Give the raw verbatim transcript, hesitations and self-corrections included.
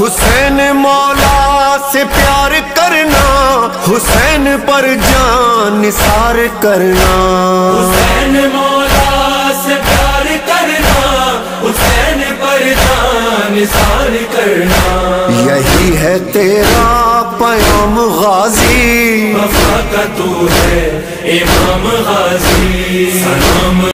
हुसैन मौला से प्यार करना, हुसैन पर जान निसार करना। हुसैन मौला से प्यार करना, हुसैन पर जान निसार करना। यही है तेरा पैगाम गाजी, वफा का तू है इमाम गाजी। सलाम